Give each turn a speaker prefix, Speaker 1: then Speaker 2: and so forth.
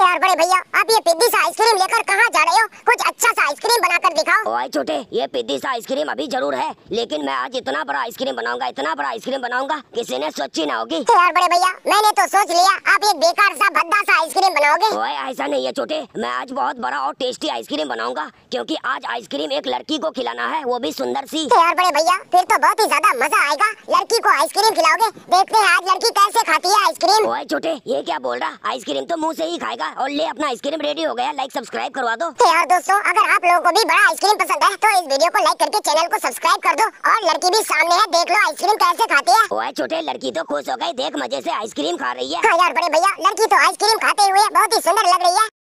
Speaker 1: यार बड़े भैया, आप ये पिद्दी सा आइसक्रीम लेकर कहाँ जा रहे हो? कुछ अच्छा सा आइसक्रीम बनाकर दिखाओ।
Speaker 2: ओए छोटे, ये पिद्दी सा आइसक्रीम अभी जरूर है, लेकिन मैं आज इतना बड़ा आइसक्रीम बनाऊंगा, इतना बड़ा आइसक्रीम बनाऊंगा किसी ने सोची ना होगी।
Speaker 1: यार बड़े भैया, मैंने तो सोच लिया आप एक बेकार सा भद्दा सा आइसक्रीम बनाओगे।
Speaker 2: ओए ऐसा नहीं है छोटे, मैं आज बहुत बड़ा और टेस्टी आइसक्रीम बनाऊंगा, क्योंकि आज आइसक्रीम एक लड़की को खिलाना है, वो भी सुंदर सी।
Speaker 1: यार बड़े भैया, फिर तो बहुत ही ज्यादा मजा आएगा। लड़की को आइसक्रीम खिलाओगे? देखते हैं आज लड़की कैसे खाती है आइसक्रीम।
Speaker 2: ओए छोटे, ये क्या बोल रहा? आइसक्रीम तो मुंह से ही खाएगा। और ले, अपना आइसक्रीम रेडी हो गया, लाइक सब्सक्राइब करवा दो।
Speaker 1: यार दोस्तों, अगर आप लोगों को भी बड़ा आइसक्रीम पसंद है तो इस वीडियो को लाइक करके चैनल को सब्सक्राइब कर दो। और लड़की भी सामने है, देख लो आइसक्रीम कैसे खाती है।
Speaker 2: ओए छोटे, लड़की तो खुश हो गई, देख मजे से आइसक्रीम खा रही है।
Speaker 1: हाँ यार बड़े भैया, लड़की तो आइसक्रीम खाते हुए बहुत ही सुंदर लग रही है।